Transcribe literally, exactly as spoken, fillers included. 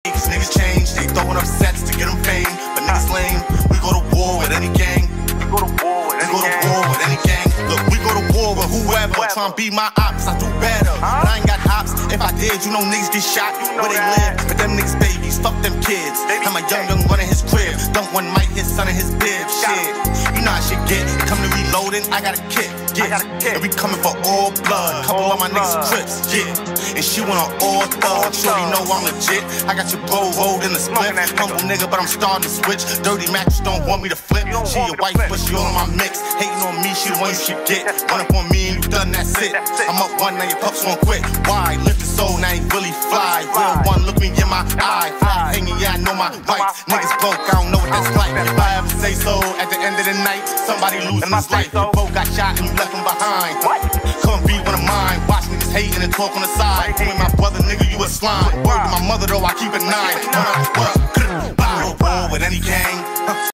Cause niggas change, they throwing up sets to get them fame. But niggas lame, we go to war with any gang. We go to war with any We go to war with any gang. Look, we go to war with whoever. Tryna be my ops, I do better. But I ain't got ops. If I did, you know niggas get shot where they live. But them niggas babies, fuck them kids. I'm a young, young one in his crib. Don't one might hit son in his bib. Shit, you know how shit get. Come to reloading, I got a kit. Yeah, and we coming for all blood. Couple of my niggas crips, yeah. And she went on all thugs. Shorty know I'm legit. I got your bro rolled in the split. Humble nigga, but I'm starting to switch. Dirty Max don't want me to flip. She your wife, but she all on my mix. Hating on me, she the one you should get. Run up on me and you done, that's it. I'm up one, now your pups won't quit. Why? Lift the soul, now he really fly. Real one, look me in my eye. Fly hanging, yeah, I know my rights. Niggas broke, I don't know what that's like. If I ever say so, at the end of the night, somebody losing his life. You both got shot and you left him behind. Couldn't be one of mine. Watch niggas hating and talk on the side. You ain't my brother, nigga, you a slime. Word to my mother, though, I keep it nine. What up, what up? Battle war with any gang.